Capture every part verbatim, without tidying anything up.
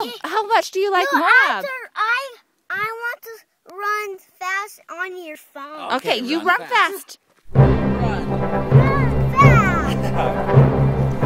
how much do you like no, Moab? After I, I want to run fast on your phone. Okay, Okay, you run run fast. fast. Run. Run fast.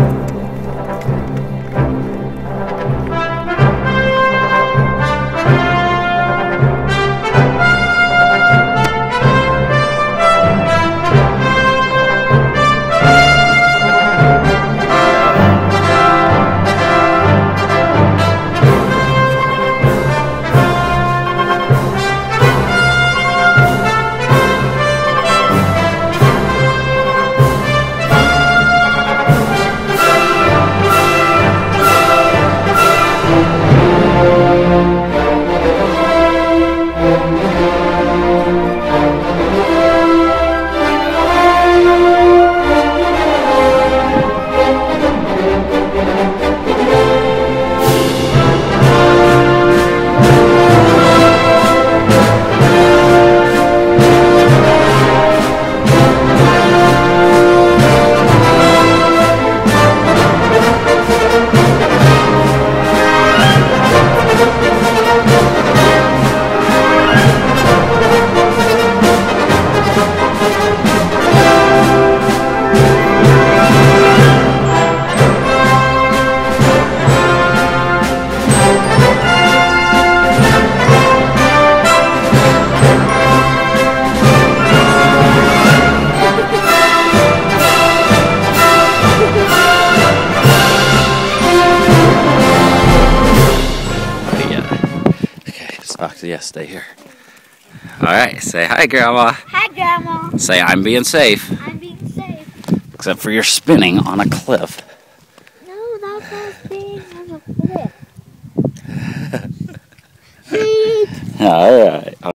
Foxy, yes, stay here. Alright, say hi, Grandma. Hi, Grandma. Say I'm being safe. I'm being safe. Except for you're spinning on a cliff. No, that's not being on a cliff. Alright.